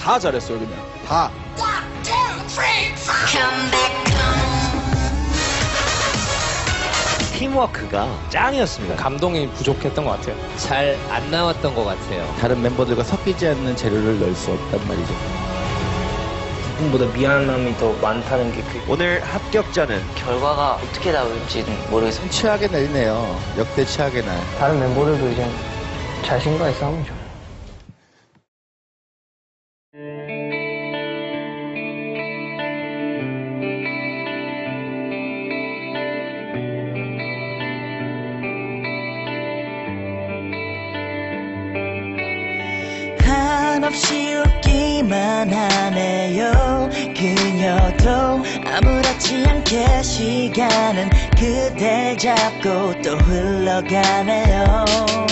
다 잘했어요, 그냥. 다. 팀워크가 짱이었습니다. 감동이 부족했던 것 같아요. 잘 안 나왔던 것 같아요. 다른 멤버들과 섞이지 않는 재료를 넣을 수 없단 말이죠. 누군보다 미안함이 더 많다는 게 오늘 합격자는 결과가 어떻게 나올지는 모르겠어요. 최악의 날이네요. 역대 최악의 날. 다른 멤버들도 이제 자신과의 싸움이죠. 한없이 웃기만 하네요. 그녀도 아무렇지 않게 시간은 그댈 잡고 또 흘러가네요.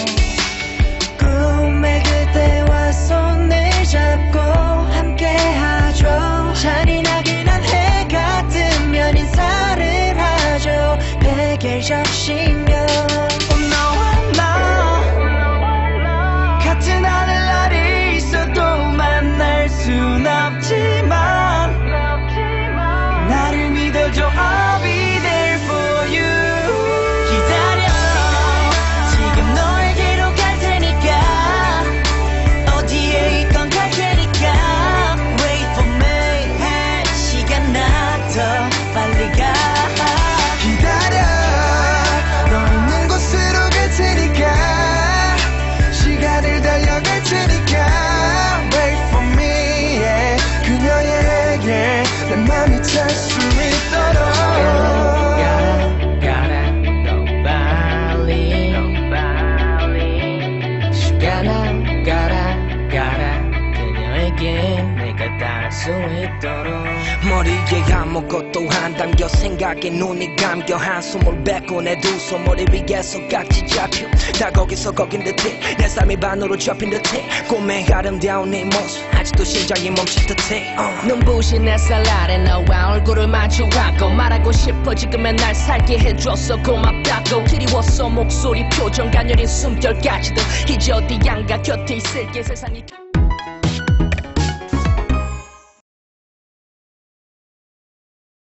꿈의 그대와 손을 잡고 함께하죠. 잔인하긴 한 해가 뜨면 인사를 하죠. 베개를 적시며 너와 나 같은 하늘날이 있어도 만날 순 없지만 나를 믿어줘. I'll be there for you. 기다려. 지금 너에게로 갈 테니까 어디에 있건 갈 테니까 Wait for me. 시간 나 더 빨리 가. 기다려. 너 있는 곳으로 갈 테니까 시간을 달려갈 테니까 Wait for me. yeah. 그녀에게 내 맘이 찰 수 있도록 머리에 아무것도 안 담겨 생각에 눈이 감겨 한숨을 뱉고 내 두 손 머리 위에서 깍지 잡혀 다 거기서 거긴 듯해 내 삶이 반으로 접힌 듯해 꿈의 아름다운 네 모습 아직도 심장이 멈춘 듯해 눈부신 햇살 아래 너와 얼굴을 마주하고 말하고 싶어 지금의 날 살게 해줘서 고맙다고 그리웠어 목소리 표정 가녀린 숨결까지도 이제 어디 양가 곁에 있을게 세상이